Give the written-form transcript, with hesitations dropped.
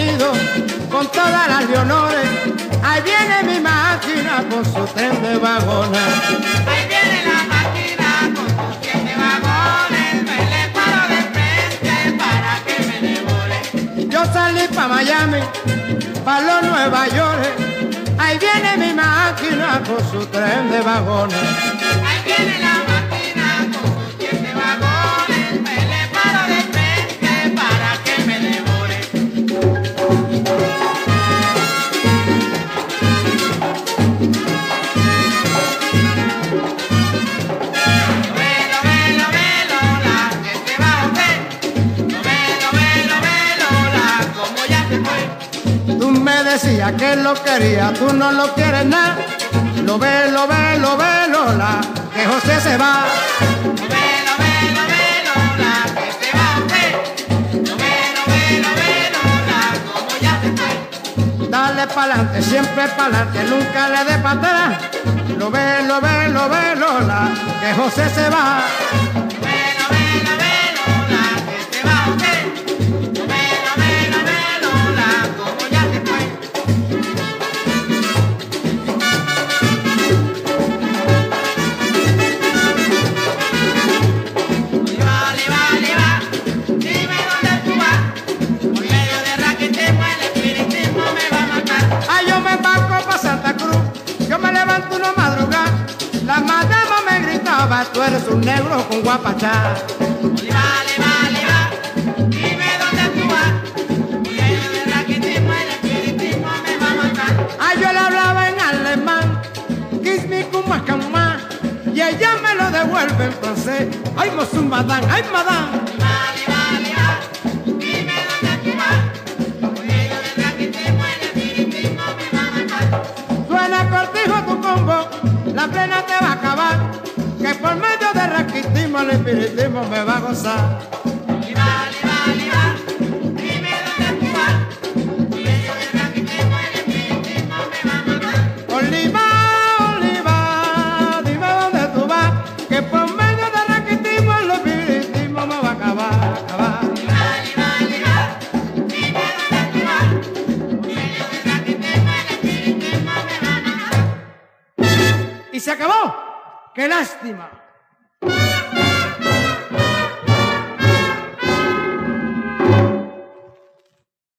venido con todas las leonores. Ahí viene mi máquina con su tren de vagones. Ahí viene la máquina con sus 7 vagones. Me le paro de frente para que me devore. Yo salí pa' Miami, pa' los Nueva York. Ahí viene mi máquina con su tren de vagones. Ahí viene la máquina con sus 7 vagones. Me le paro de frente para que me devore. Tú me decías que lo quería, tú no lo quieres nada. Lo ve, Lola, que José se va. Lo ve, Lola, que se va usted. Lo ve, Lola, como ya se fue. Dale pa'lante, siempre pa'lante, nunca le dé pa' atrás. Lo ve, Lola, que José se va. Lo ve, Lola, que se va usted. Lo ve, Lola, como ya se fue. Le va, dime dónde tú vas. Por medio de raquetismo, el espiritismo me va a matar. Ay, yo me embarco pa' Santa Cruz, yo me levanto una madrugada. La madama me gritaba, tú eres un negro con guapachá. Le va, dime dónde tú vas. Por medio de raquetismo, el espiritismo me va a matar. Ay, yo le hablaba en alemán, kiss me kuma kama, y ella me lo devuelve en francés. Ay, monsieur madame, ay, madame. Le va, dime dónde tú vas. Por medio de raquetismo, el espiritismo me va a matar. Suena cortijo tu combo, la plena te va a acabar, que por medio de raquitismo el espiritismo me va a gozar. Le va, dime dónde tú vas. Por medio de raquetismo, el espiritismo me va a matar. Oliva, dime dónde tú vas, que por medio de raquitismo el espiritismo me va a acabar. Le va, dime dónde tú vas. Por medio de raquetismo, el espiritismo me va a matar. Y se acabó. ¡Qué lástima!